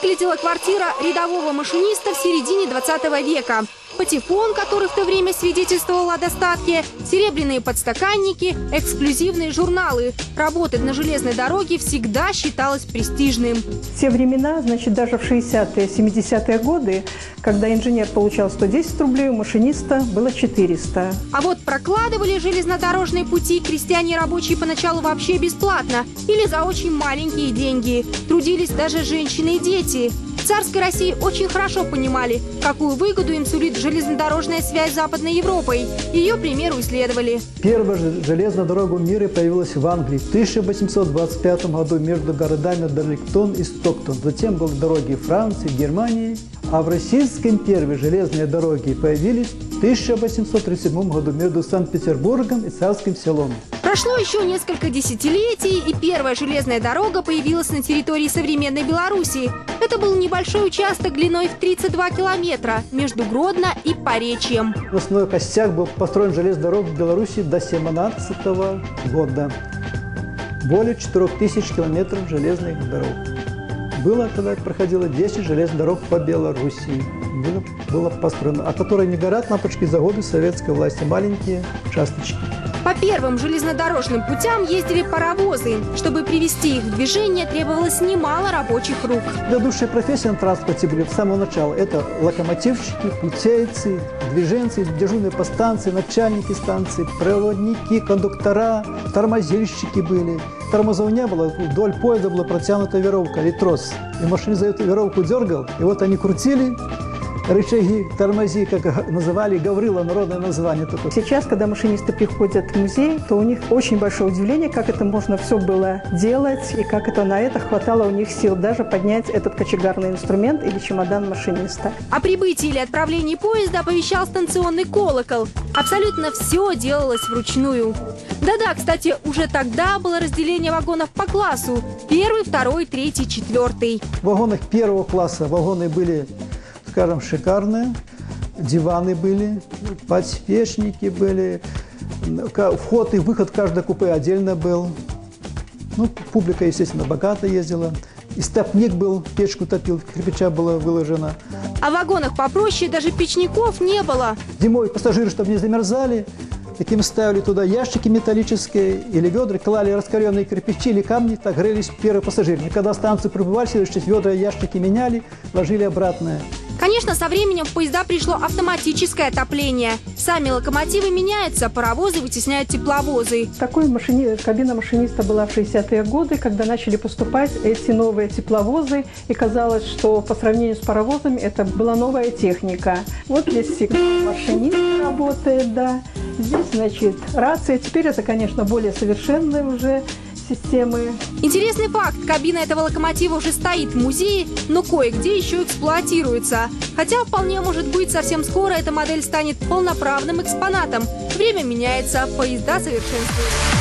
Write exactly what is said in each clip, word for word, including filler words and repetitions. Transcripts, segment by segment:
выглядела квартира рядового машиниста в середине двадцатого века. Патефон, который в то время свидетельствовал о достатке, серебряные подстаканники, эксклюзивные журналы. Работать на железной дороге всегда считалось престижным. В те времена, значит, даже в шестидесятые, семидесятые годы, когда инженер получал сто десять рублей, у машиниста было четыреста. А вот прокладывали железнодорожные пути крестьяне рабочие поначалу вообще бесплатно или за очень маленькие деньги. Трудились даже женщины и дети. В царской России очень хорошо понимали, какую выгоду им сулит железнодорожная связь с Западной Европой. Ее примеру исследовали. Первая железная дорога в мире появилась в Англии в тысяча восемьсот двадцать пятом году между городами Дарлингтон и Стоктон. Затем были дороги Франции, Германии. А в Российской империи железные дороги появились в тысяча восемьсот тридцать седьмом году между Санкт-Петербургом и Царским Селом. Прошло еще несколько десятилетий, и первая железная дорога появилась на территории современной Белоруссии. Это был небольшой участок длиной в тридцать два километра между Гродно и Поречьем. В основной костяк был построен железная дорога в Беларуси до семнадцатого года. Более четырёх тысяч километров железных дорог. Было тогда, проходило десять железных дорог по Белоруссии. Было, было построено, от которой не горят лампочки за годы советской власти, маленькие участочки. По первым железнодорожным путям ездили паровозы. Чтобы привести их в движение, требовалось немало рабочих рук. Ведущие профессии на транспорте были с самого начала. Это локомотивщики, путейцы, движенцы, дежурные по станции, начальники станции, проводники, кондуктора, тормозильщики были. Тормозов не было, вдоль поезда была протянута веревка или трос. И машина за эту веревку дергал, и вот они крутили. Рычаги, тормози, как называли, Гаврила, народное название такое. Сейчас, когда машинисты приходят в музей, то у них очень большое удивление, как это можно все было делать, и как это на это хватало у них сил даже поднять этот кочегарный инструмент или чемодан машиниста. О прибытии или отправлении поезда оповещал станционный колокол. Абсолютно все делалось вручную. Да-да, кстати, уже тогда было разделение вагонов по классу. Первый, второй, третий, четвертый. В вагонах первого класса вагоны были, скажем, шикарные, диваны были, подсвечники были, вход и выход в каждое купе отдельно был. Ну, публика, естественно, богато ездила. И стопник был, печку топил, кирпича было выложено. А в вагонах попроще даже печников не было. Зимой пассажиры, чтобы не замерзали, таким ставили туда ящики металлические или ведра, клали раскаленные кирпичи или камни, так грелись первые пассажиры. И когда станции прибывали, следующие ведра и ящики меняли, ложили обратно. Конечно, со временем в поезда пришло автоматическое отопление. Сами локомотивы меняются, паровозы вытесняют тепловозы. Такой машини... кабина машиниста была в шестидесятые годы, когда начали поступать эти новые тепловозы. И казалось, что по сравнению с паровозами это была новая техника. Вот здесь сигнал машинист работает, да. Здесь, значит, рация. Теперь это, конечно, более совершенные уже системы. Интересный факт. Кабина этого локомотива уже стоит в музее, но кое-где еще эксплуатируется. Хотя вполне может быть, совсем скоро эта модель станет полноправным экспонатом. Время меняется, поезда совершенствуются.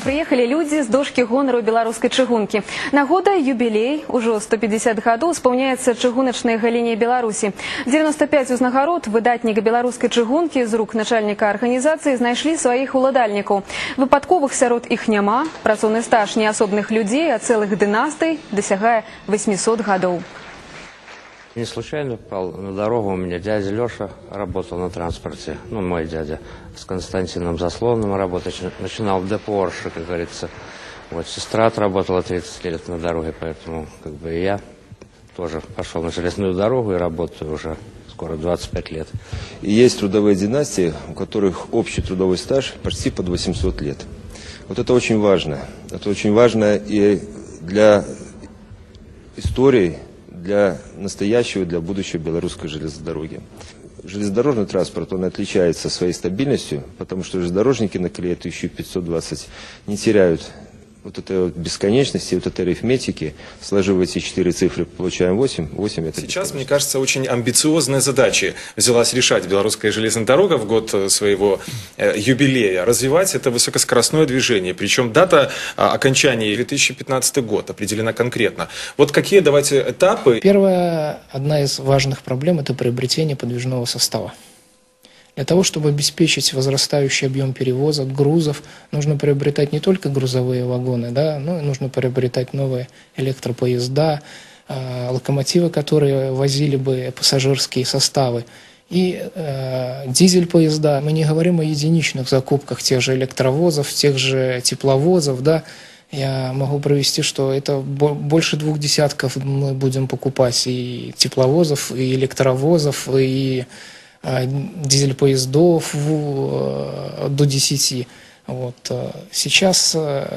приехали люди с дошки гонору белорусской чыгунки. Нагода юбилей, уже сто пятьдесят годов исполняется чыгуначной галине Беларуси. девяносто пять узнагарод выдатника белорусской чыгунки из рук начальника организации знайшли своих уладальников. Выпадковых сярод их няма, працоўны стаж не особных людей, а целых династий досягая восьмисот годов. Не случайно попал на дорогу. У меня дядя Леша работал на транспорте. Ну, мой дядя с Константином Засловным работать. Начинал в депо Орши, как говорится. Вот сестра отработала тридцать лет на дороге, поэтому как бы и я тоже пошел на железную дорогу и работаю уже скоро двадцать пять лет. И есть трудовые династии, у которых общий трудовой стаж почти под восемьсот лет. Вот это очень важно. Это очень важно и для истории, для настоящего, для будущего белорусской железной дороги. Железнодорожный транспорт, он отличается своей стабильностью, потому что железнодорожники на колее тысяча пятьсот двадцать не теряют вот этой вот бесконечности, вот этой арифметики. Сложив эти четыре цифры, получаем восемь. восемь это сейчас, мне кажется, очень амбициозная задача взялась решать белорусская железная дорога в год своего э, юбилея. Развивать это высокоскоростное движение. Причем дата э, окончания две тысячи пятнадцатый год определена конкретно. Вот какие, давайте, этапы? Первая, одна из важных проблем – это приобретение подвижного состава. Для того, чтобы обеспечить возрастающий объем перевозок, грузов, нужно приобретать не только грузовые вагоны, да, но и нужно приобретать новые электропоезда, э, локомотивы, которые возили бы пассажирские составы, и э, дизель-поезда. Мы не говорим о единичных закупках тех же электровозов, тех же тепловозов, да. Я могу провести, что это больше двух десятков мы будем покупать и тепловозов, и электровозов, и дизель-поездов до десяти. Вот. Сейчас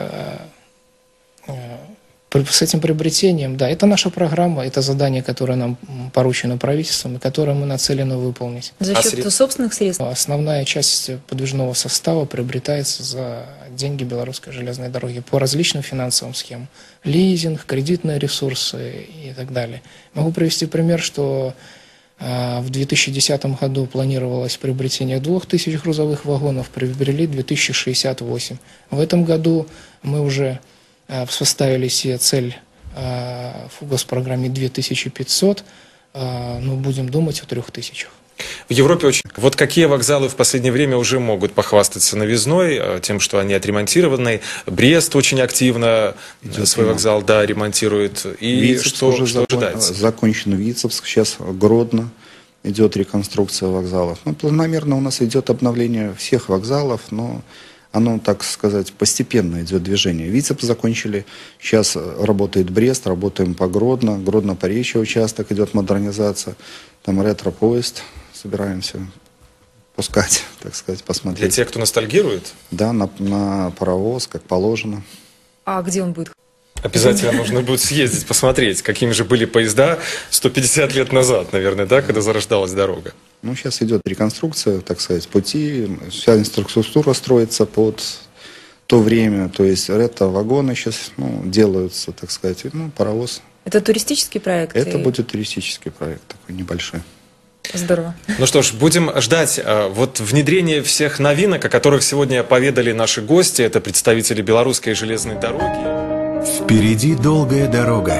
с этим приобретением, да, это наша программа, это задание, которое нам поручено правительством и которое мы нацелены выполнить. За счет а собственных средств? Основная часть подвижного состава приобретается за деньги белорусской железной дороги по различным финансовым схемам. Лизинг, кредитные ресурсы и так далее. Могу привести пример, что в две тысячи десятом году планировалось приобретение двух тысяч грузовых вагонов, приобрели две тысячи шестьдесят восемь. В этом году мы уже поставили себе цель в госпрограмме две тысячи пятьсот, но будем думать о трёх тысячах. В Европе очень... Вот какие вокзалы в последнее время уже могут похвастаться новизной, тем, что они отремонтированы. Брест очень активно Идет свой ремонт. вокзал, да, ремонтирует. И Витебск что, уже что закон... ожидается? Закончен Витебск, сейчас Гродно идет реконструкция вокзалов. Ну, планомерно у нас идет обновление всех вокзалов, но оно, так сказать, постепенно идет движение. Витебск закончили, сейчас работает Брест, работаем по Гродно, Гродно-Поречье участок идет модернизация, там ретро-поезд. Собираемся пускать, так сказать, посмотреть. Для тех, кто ностальгирует? Да, на, на паровоз, как положено. А где он будет? Обязательно нужно будет съездить, посмотреть, какими же были поезда сто пятьдесят лет назад, наверное, да, когда зарождалась дорога. Ну, сейчас идет реконструкция, так сказать, пути, вся инфраструктура строится под то время, то есть ретро-вагоны сейчас ну, делаются, так сказать, ну, паровоз. Это туристический проект? Это и... будет туристический проект, такой небольшой. Здорово. Ну что ж, будем ждать вот внедрения всех новинок, о которых сегодня поведали наши гости. Это представители белорусской железной дороги. Впереди долгая дорога.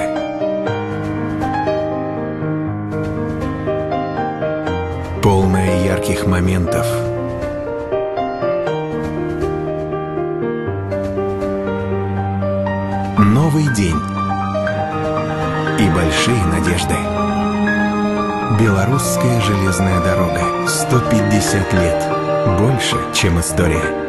Полная ярких моментов. Новый день. И большие надежды. Белорусская железная дорога. сто пятьдесят лет. Больше, чем история.